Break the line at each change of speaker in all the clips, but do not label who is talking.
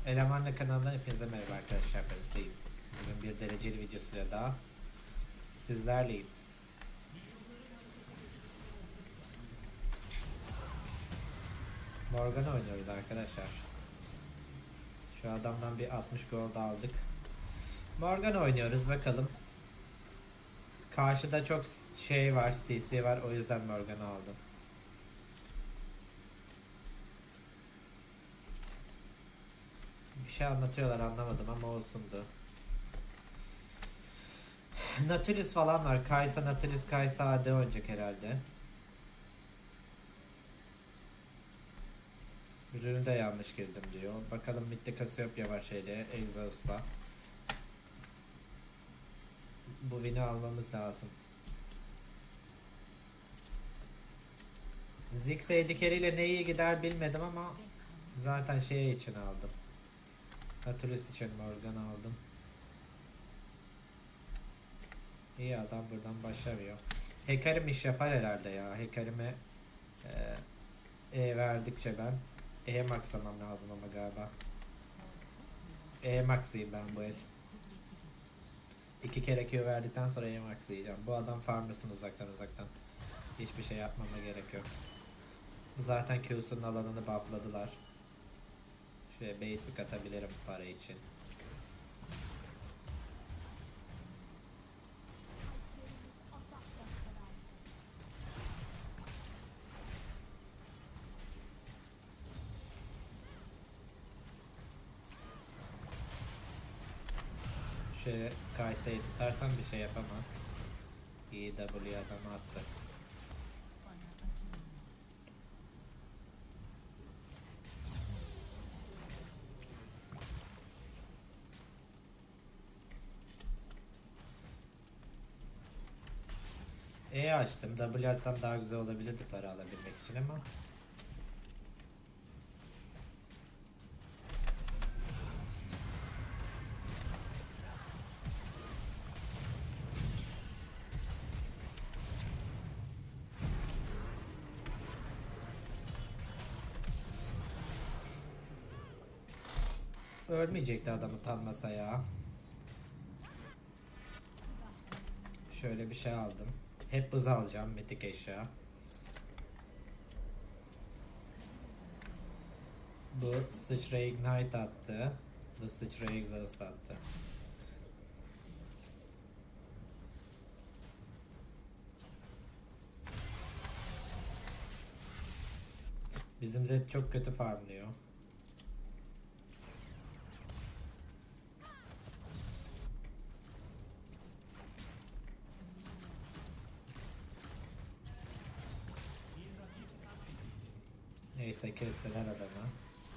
Elemanla kanalından hepinize merhaba arkadaşlar, ben Hüseyin. Bugün bir dereceli videosuyla daha sizlerleyim. Morgana oynuyoruz arkadaşlar. Şu adamdan bir 60 gold aldık. Morgana oynuyoruz, bakalım. Karşıda çok şey var, CC var, o yüzden Morgana aldım. Bir şey anlatıyorlar, anlamadım ama olsundu. Nautilus falan var. Kaysa Nautilus, Kaysa AD oynayacak herhalde. Ürünü de yanlış girdim diyor. Bakalım midde Cassiopeia var şeyle, Exhaust'la. Bu win'i almamız lazım. Ziggs AD carry ne iyi gider bilmedim ama zaten şey için aldım. Nautilus için Morgan aldım. İyi, adam buradan başlamıyor. Hekarim iş yapar herhalde ya. Hekarime verdikçe ben maxlamam lazım ama galiba. Max'ıyım ben bu el. 2 kere Q verdikten sonra max'layacağım. Bu adam farmlasın uzaktan. Hiçbir şey yapmama gerek yok. Zaten Q'sunun alanını buffladılar. Şuraya basic atabilirim para için. Şöyle Kaysa'yı tutarsam bir şey yapamaz. İyi W adamı attı. Açtım. W açsam daha güzel olabilirdi para alabilmek için ama. Ölmeyecekti adam utanmasa ya. Şöyle bir şey aldım. Hep buz alacağım, mitik eşya. Bu sıçraya ignite attı. Bu sıçraya exhaust attı. Bizim Zed çok kötü farmlıyor. Neyse, kesseler adamı.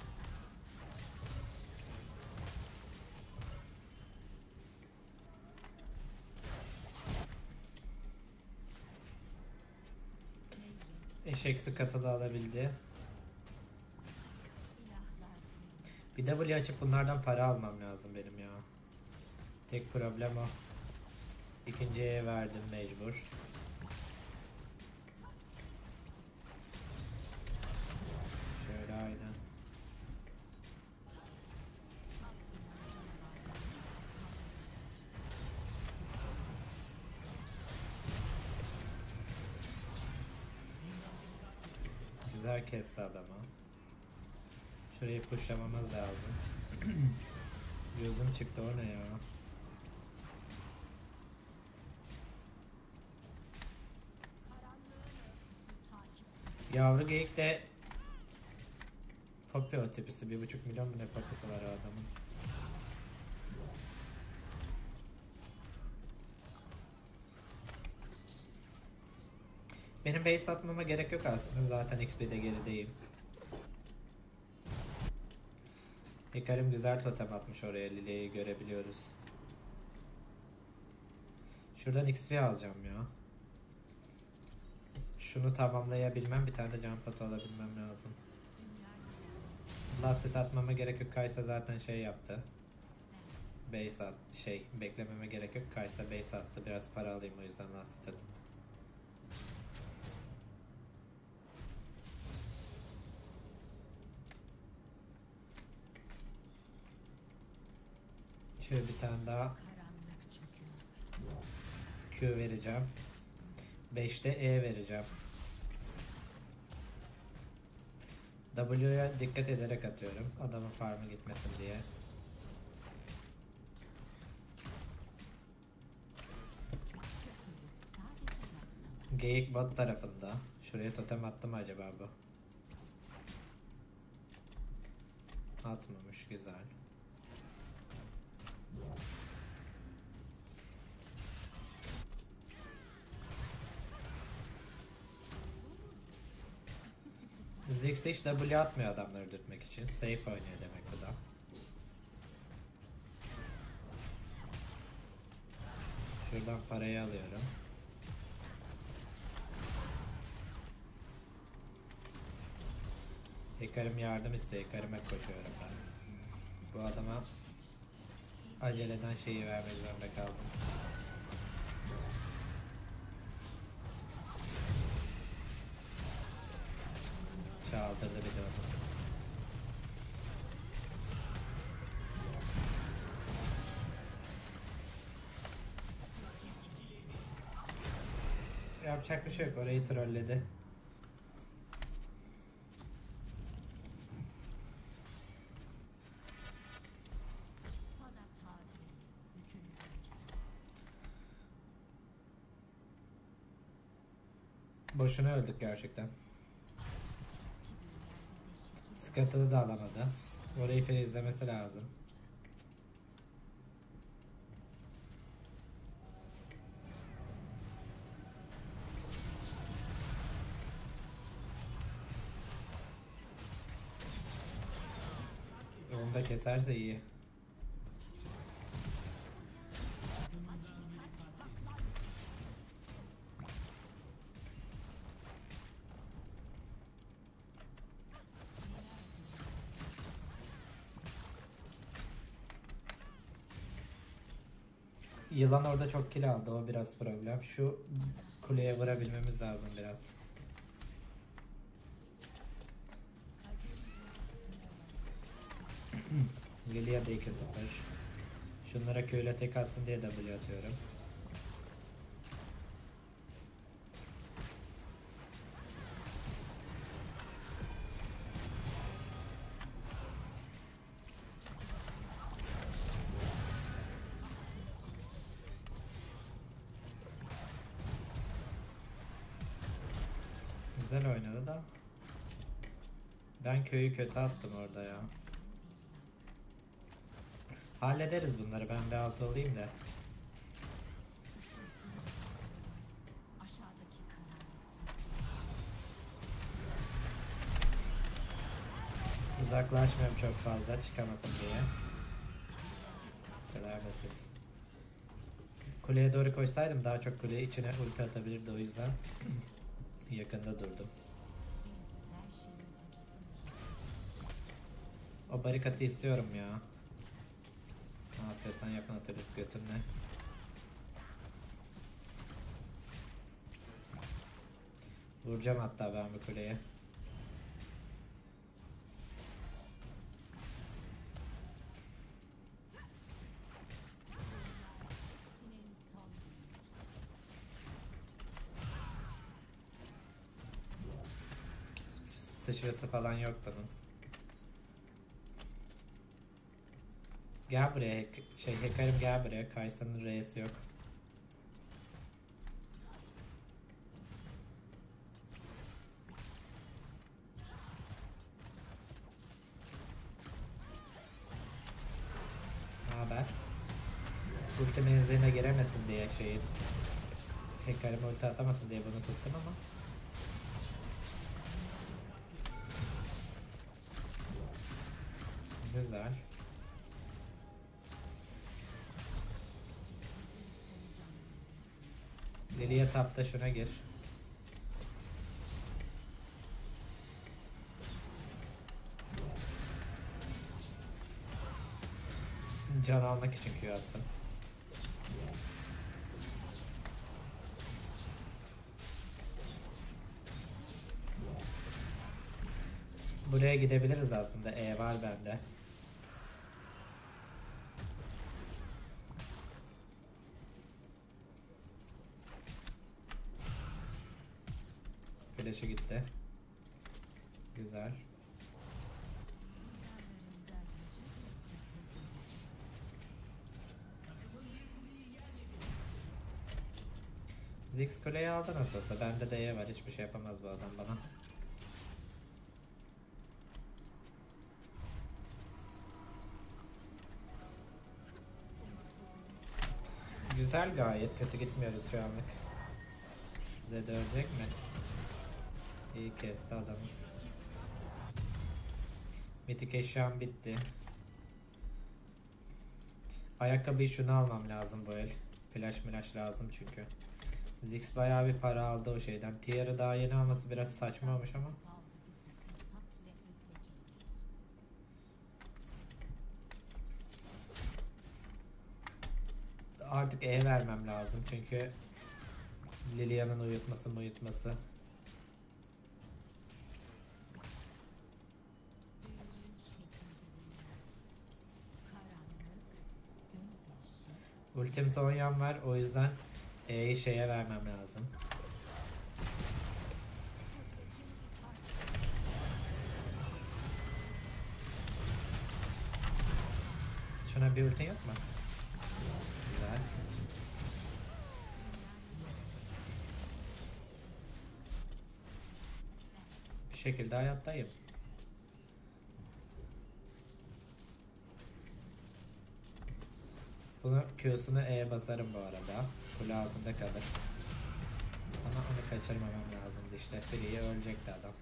Eşeksi katılı alabildi. Bir W açıp bunlardan para almam lazım benim ya. Tek problem o. İkinciye verdim mecbur. Şöyle aynen. Güzel kesti adamı. Şurayı pushlamamız lazım. Gözüm çıktı, o ne ya? Yavru geyik de Poppy o tipisi. 1,5 milyon mu ne Poppy'si var o adamın. Benim base atmama gerek yok aslında. Zaten XP'de gerideyim. Hikarim güzel totem atmış oraya. Lili'yi görebiliyoruz. Şuradan XP alacağım ya. Şunu tamamlayabilmem, bir tane de jump at alabilmem lazım. Last hit atmama gerek yok. Kaysa zaten şey yaptı. Base at, beklememe gerek yok. Kaysa base attı. Biraz para alayım, o yüzden last hit atım. Şöyle bir tane daha Q vereceğim. 5'te E vereceğim. W'ya dikkat ederek atıyorum. Adamın farmı gitmesin diye. Geyik bot tarafında. Şuraya totem attı mı acaba bu? Atmamış, güzel. Ziggs hiç W atmıyor adamları dürtmek için. Safe oynuyor demek bu da. Şuradan parayı alıyorum. Hikarim yardım istiyor. Hikarime koşuyorum ben. Bu adama aceleden şeyi vermek zorunda kaldım. Çaldırdı bir de onu. Yapacak bir şey yok. Orayı trolledi. Boşuna öldük gerçekten. Scuttle'ı da alamadı. Orayı izlemesi lazım. Onu da keserse iyi. Yılan orada çok kill aldı, o biraz problem. Şu kuleye vurabilmemiz lazım biraz. Lilia da 2-0. Şunlara köyle tek atsın diye W atıyorum. Güzel oynadı da. Ben köyü kötü attım orada ya. Hallederiz bunları, ben bir alt olayım da. Uzaklaşmıyorum çok fazla çıkamasın diye. Bu kadar basit. Kuleye doğru koşsaydım daha çok kuleye içine ulti atabilirdi, o yüzden yakında durdum. O barikatı istiyorum ya. Ne yapıyorsan yap Nautilus, götümle. Vuracağım hatta ben bu kuleye. Sıçrası falan yok bunun. Gel buraya, Hekarim gel buraya. Kaysa'nın R'si yok. Ne haber? Ulti menziline giremesin diye Hekarim ulti atamasın diye bunu tuttum ama. Güzel. Lilia tapta, şuna gir. Can almak için Q attım. Buraya gidebiliriz aslında. E var bende. flash'ı gitti. Güzel. Ziggs kuleyi aldı nasıl olsa. Bende de E var. Hiçbir şey yapamaz bu adam bana. Güzel, gayet kötü gitmiyoruz şu anlık. Zed ölecek mi? İyi kesti adamı. Mitik eşyam bitti. Ayakkabıyı şunu almam lazım bu el. Flash lazım çünkü. Ziggs bayağı bir para aldı o şeyden. Tier'ı daha yeni alması biraz saçma olmuş ama. Artık E vermem lazım çünkü Lilian'ın uyutması. Ultim Zhonyan var, o yüzden E'yi şeye vermem lazım. Şuna bir ultin yok mu? Güzel. Bir şekilde hayattayım. Bunu Q'sunu E'ye basarım bu arada. Kule altında kalır. Ama onu kaçırmamam lazımdı işte. Free'ye ölecekti adam.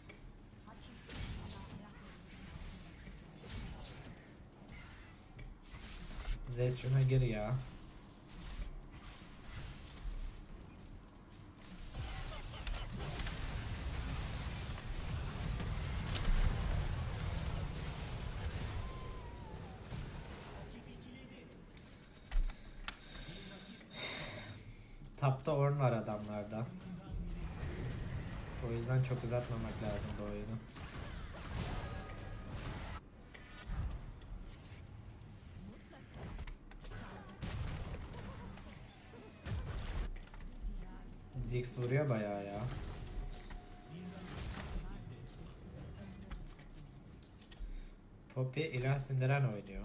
Zed şuna gir ya. Tapta Ornn var adamlarda. O yüzden çok uzatmamak lazım bu oyunu. Ziggs vuruyor bayağı ya. Poppy ilah sindiren oynuyor.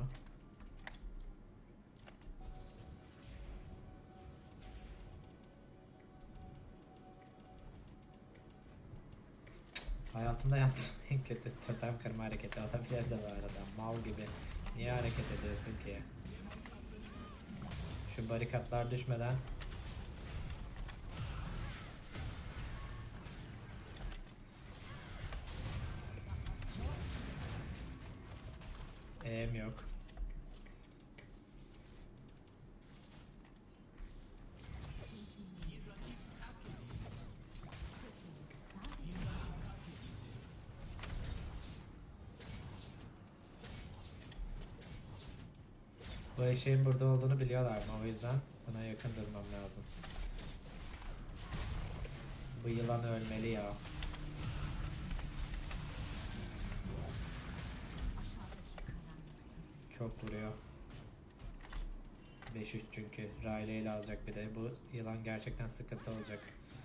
Hayatımda yaptığım en kötü totem kırma hareketi olabilir de bu arada. Mal gibi. Niye hareket ediyorsun ki? Şu barikatlar düşmeden. E'm yok. Bu eşeğin burada olduğunu biliyorlar mı? O yüzden buna yakın durmam lazım. Bu yılan ölmeli ya. Çok vuruyor. 5-3 çünkü. Riley ile alacak bir de. Bu yılan gerçekten sıkıntı olacak.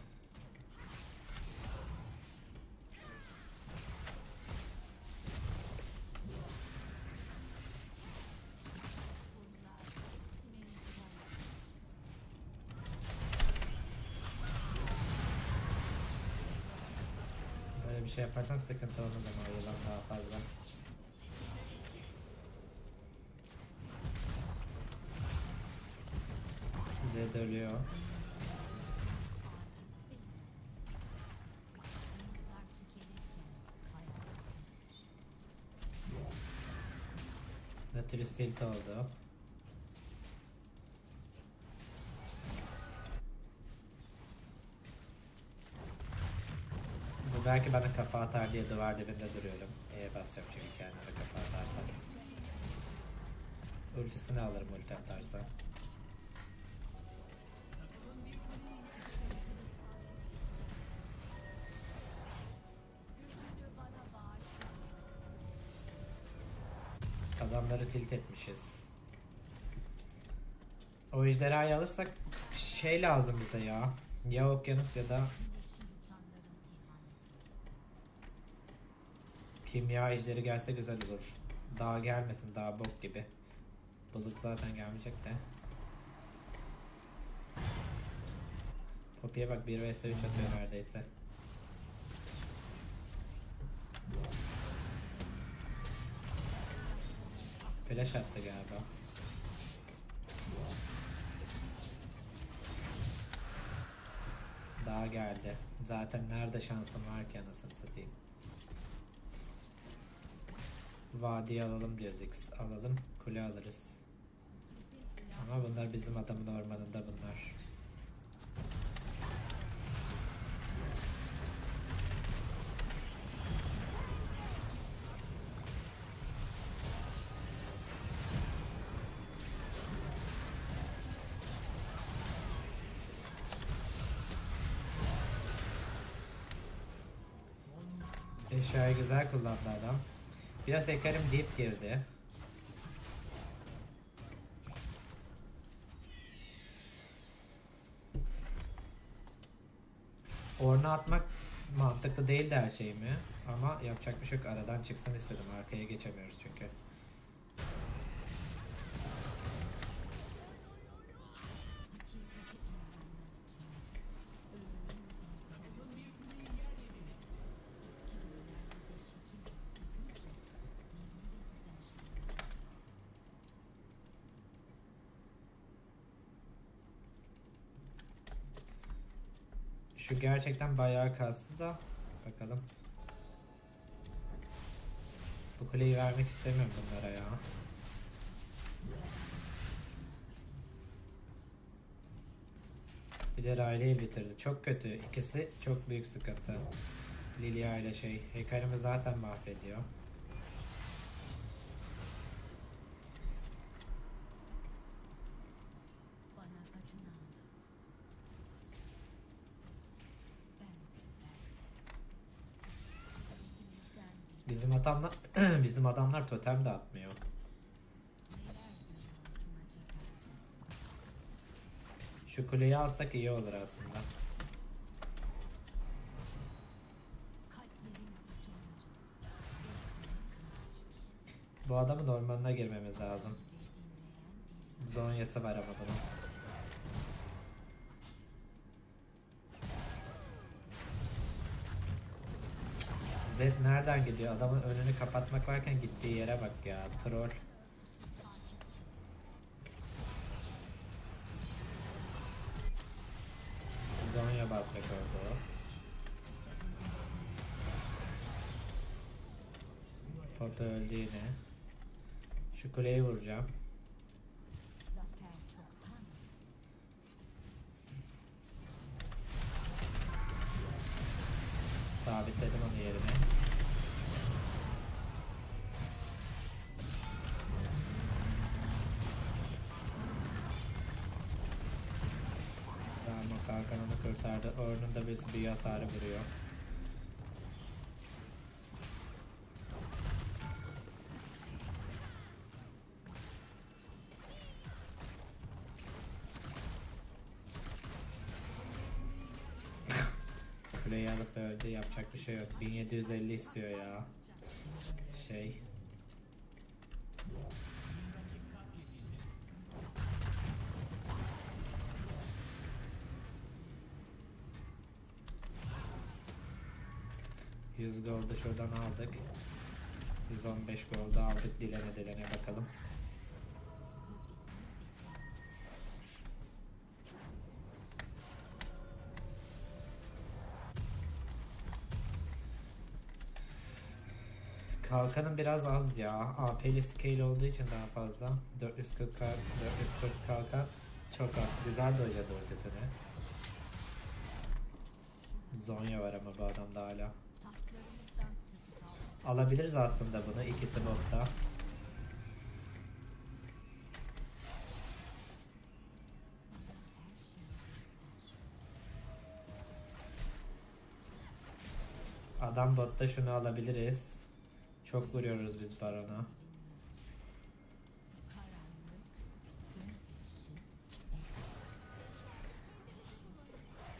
Böyle bir şey yaparsam sıkıntı olmaz ama yılan daha fazla. Zed ölüyor. Nautilus tilt oldu. Bu belki bana kafa atar diye duvar dibinde duruyorum. Basacağım çünkü kendime kafa atarsa. Ultisini alırım ulti atarsa. Adamları tilt etmişiz. O ejderhayı alırsak şey lazım bize ya. Ya okyanus ya da Kimya ejderi gelse güzel olur. Daha gelmesin, daha bok gibi. Bulut zaten gelmeyecek de. Poppy'ye bak, 1 vs 3 atıyor neredeyse. Flash attı galiba. Daha geldi. Zaten nerede şansım var ki anasını satayım. Vadiyi alalım diyoruz, X alalım, kule alırız. Ama bunlar bizim adamın ormanında bunlar. Eşyayı güzel kullandı adam. Biraz Ekarim deep girdi. Orna atmak mantıklı değil de her şey mi? Ama yapacak bir şey yok. Aradan çıksın istedim. Arkaya geçemiyoruz çünkü. Şu gerçekten bayağı kastı da. Bakalım. Bu kuleyi vermek istemiyorum bunlara ya. Bir de Riley'i bitirdi. Çok kötü. İkisi çok büyük sıkıntı. Lilia ile şey. Hekarim'i zaten mahvediyor. Bizim adamlar totem de atmıyor. Şu kuleyi alsak iyi olur aslında. Bu adamın ormanına girmemiz lazım. Zonyası var ama bunun. Zed nereden gidiyor? Adamın önünü kapatmak varken gittiği yere bak ya. Troll. Zonya basacak orada o. Pop öldü yine. Şu kuleyi vuracağım. Sabitledim onu yerine. Tamam, o kalkan onu kurtardı. Orn'un da bir büyü hasarı vuruyor. Kuleyi alıp öldü, yapacak bir şey yok. 1750 istiyor ya. Şey. $100 gold'u şuradan aldık. 115 gold'u aldık, dilene bakalım. Kalkanım biraz az ya. AP'li scale olduğu için daha fazla. 440 kalkan çok az. Güzel dojadı ultisini. Zonya var ama bu adamda hala. Alabiliriz aslında bunu. İkisi botta. Adam botta, şunu alabiliriz. Çok vuruyoruz biz barona.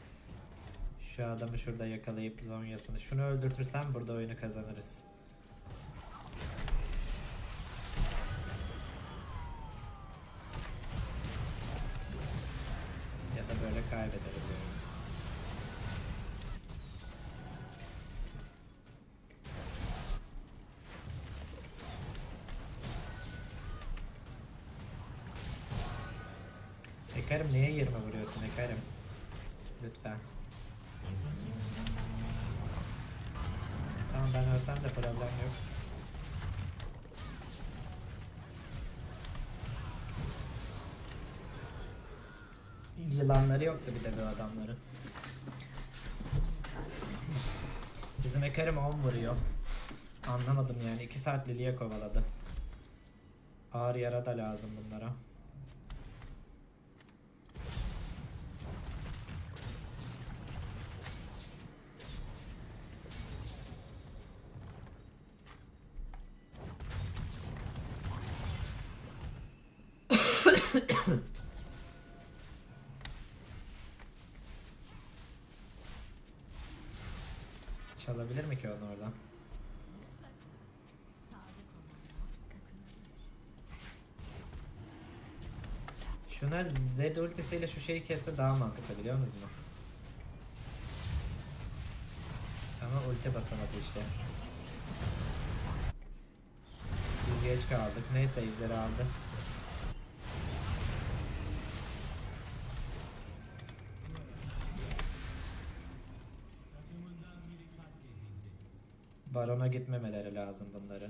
Şu adamı şurada yakalayıp zonyasını. Şunu öldürtürsem burada oyunu kazanırız. Hikarim niye 20 vuruyorsun Hikarim? Lütfen. Tamam ben ölsem de problem yok. Yılanları yoktu bir de bu adamların. Bizim Hikarim 10 vuruyor. Anlamadım yani 2 saat Lilia kovaladı. Ağır yara da lazım bunlara. Çalabilir mi ki onu oradan? Şuna Z ultisiyle şu şeyi kesse daha mantıklı biliyor musunuz? Ama ulti basamadı işte. Biz geç kaldık. Neyse ejderi aldı. Barona gitmemeleri lazım bunların.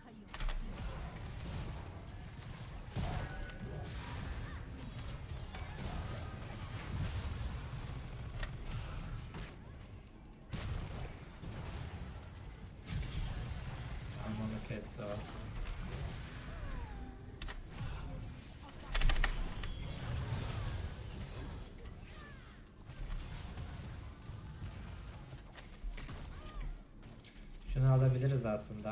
Onu kesti o. Şunu alabiliriz aslında.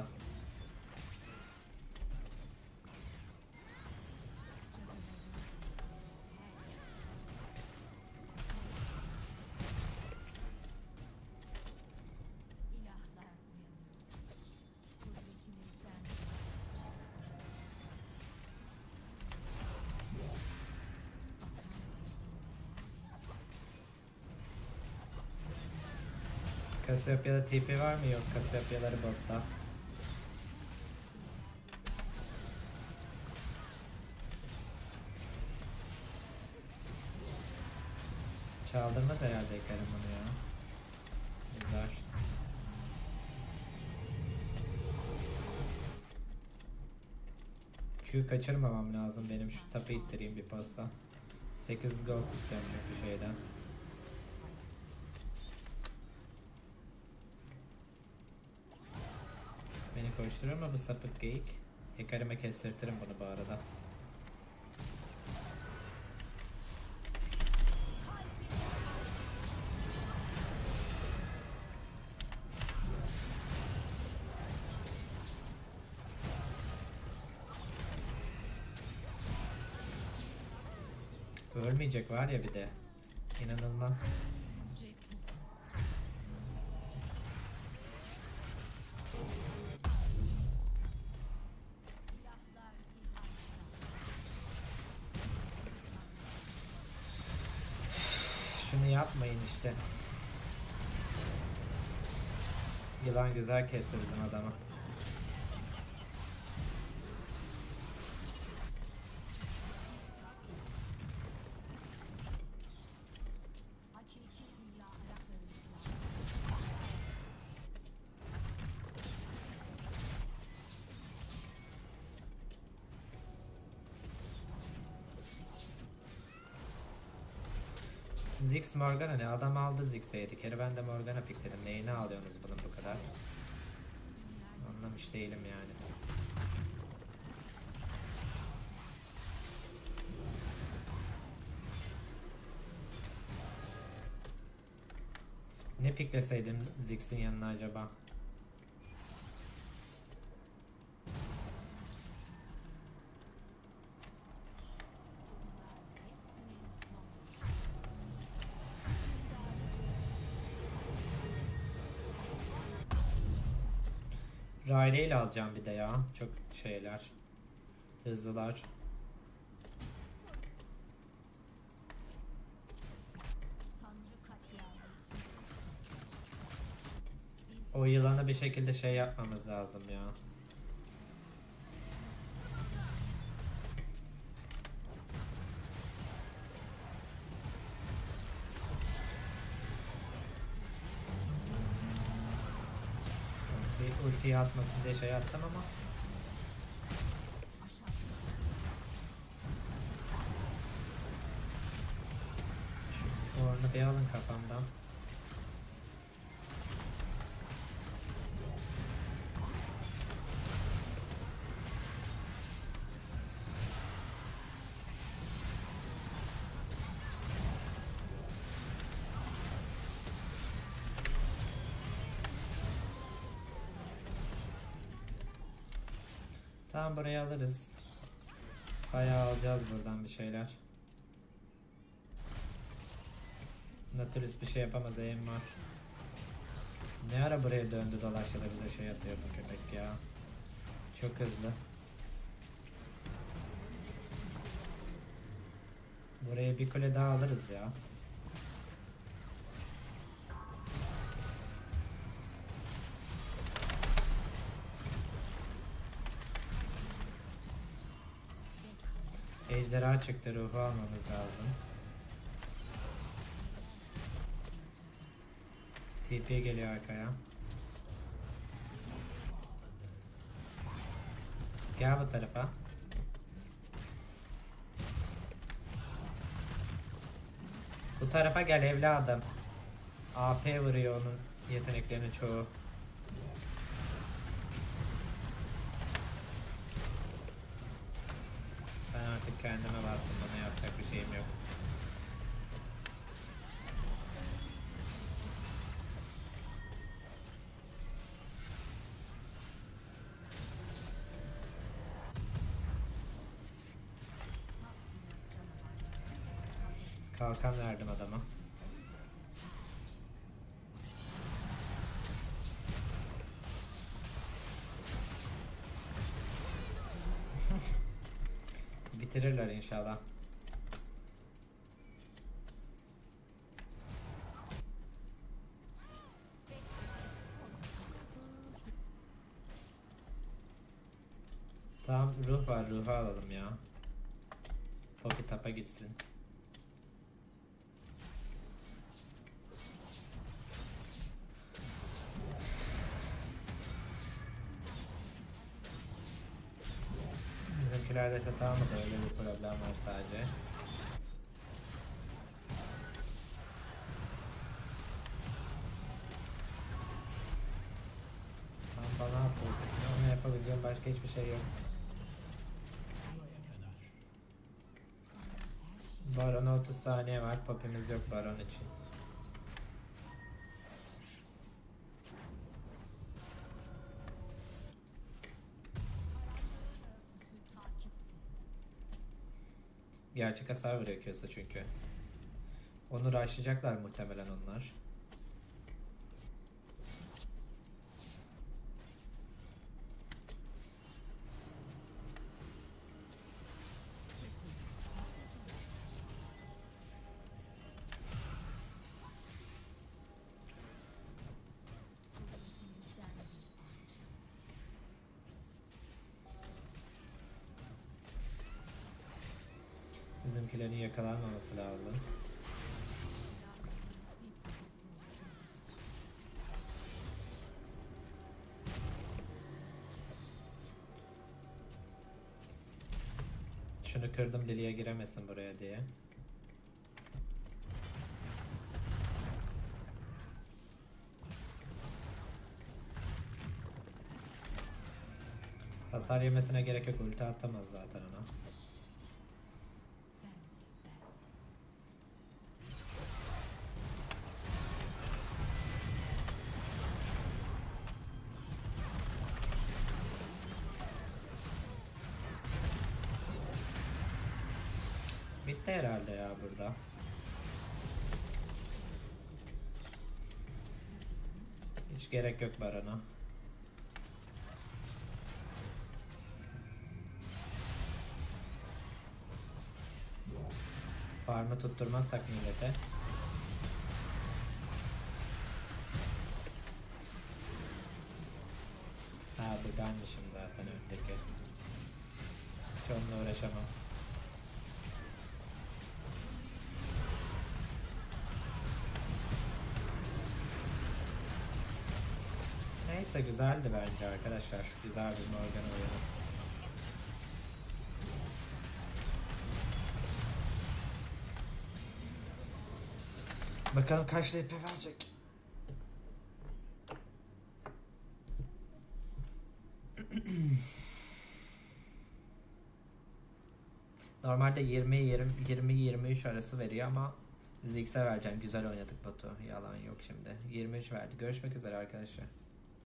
Kasyopya'da TP var mı? Yok. Kasyopyaları botta. Çaldırmaz herhalde Hikarim onu ya. Güzel. Q kaçırmamam lazım benim, şu tapı ittireyim bir posta. 8 gold istiyorum çünkü şeyden. Beni koşturur mu bu sapık geyik? Hikarim'e kestirtirim bunu bu arada. Ölmeyecek var ya bir de. İnanılmaz. Şunu yapmayın işte. Yılan güzel kesti bizim adamı. Ziggs Morgana ne? Adam aldı Ziggs'e 7 kere. Ben de Morgana pikledim. Neyini alıyorsunuz bunun bu kadar? Anlamış değilim yani. Ne pikleseydim Ziggs'in yanına acaba? Riley ile alacağım bir de ya. Çok şeyler. Hızlılar. O yılanı bir şekilde şey yapmamız lazım ya. ultiyi atmasın diye şey attım ama. Şu orunu bir alın kafamdan. Tamam, burayı alırız. Bayağı alacağız buradan bir şeyler. Nautilus bir şey yapamaz, aim var. Ne ara buraya döndü dolaştı da bize şey atıyor bu köpek ya. Çok hızlı. Buraya bir kule daha alırız ya. Ejderha çıktı, ruhu almamız lazım. TP geliyor arkaya. Gel bu tarafa. Bu tarafa gel evladım. AP vuruyor onun yeteneklerinin çoğu. Ben artık kendime bastım, bana yapacak bir şeyim yok. Kalkan verdim adama. Bitirirler inşallah. Tamam, ruh var, ruhu alalım ya. Poppy tapa gitsin. Bizimkilerde set almadı, öyle bir problem var sadece. Tam bana attı ultisini, onu yapabileceğim başka hiçbir şey yok. Baron'a 30 saniye var, Poppy'miz yok Baron için. Gerçek hasar vuruyor Q'su çünkü. Onu rushlayacaklar muhtemelen onlar. Bizimkilerin yakalanmaması lazım. Şunu kırdım, Lilia giremesin buraya diye. Hasar yemesine gerek yok, ulti atamaz zaten ona. Bitti herhalde ya burada. Hiç gerek yok Baron'a. Farmı tutturmazsak millete. Ha, bu benmişim zaten öndeki. Hiç onunla uğraşamam. Neyse, de güzeldi bence arkadaşlar. Güzel bir Morgana oyunu. Bakalım kaç LP verecek. Normalde 20-23 arası veriyor ama Ziggs'e vereceğim. Güzel oynadık Batu. Yalan yok şimdi. 23 verdi. Görüşmek üzere arkadaşlar.